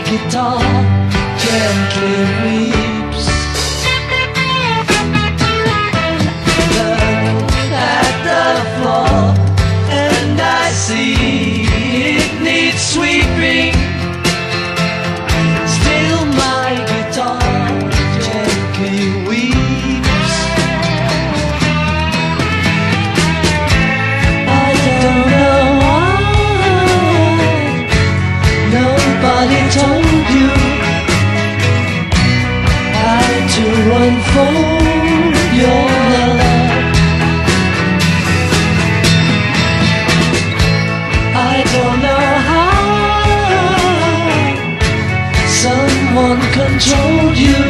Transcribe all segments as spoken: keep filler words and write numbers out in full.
guitar gently weeps. Look at the floor and I see it needs sweeping. Still my guitar gently weeps. I don't know why nobody told you how to unfold your love. I don't know how someone controlled you.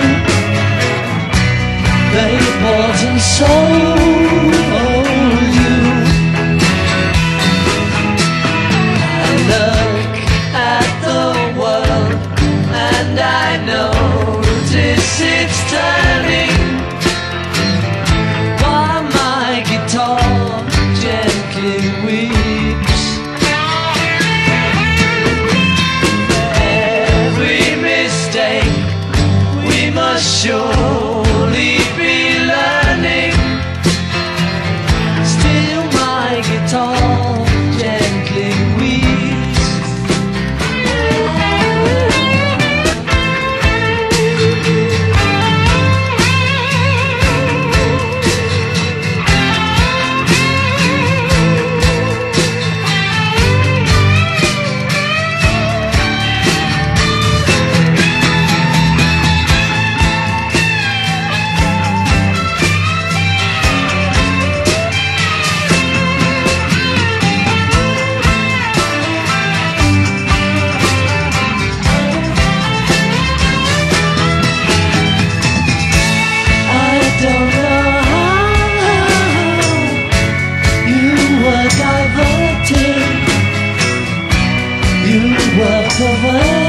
They bought and sold you. I look at the world and I notice it's turning, while my guitar gently weeps. Every mistake we must surely be learning. Still my guitar gently weeps. You were perverted.